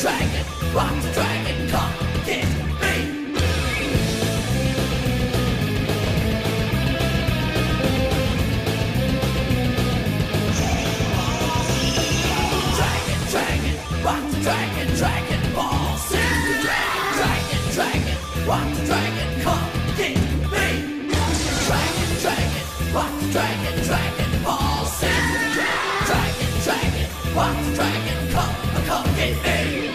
dragon, rock the dragon, come get me. Dragon, dragon, rock the dragon, dragon ball. Sing the dragon, dragon, dragon, rock the dragon, come get me. Dragon, dragon, rock the dragon, dragon ball. Sing the dragon, dragon, dragon, rock the dragon, come get me.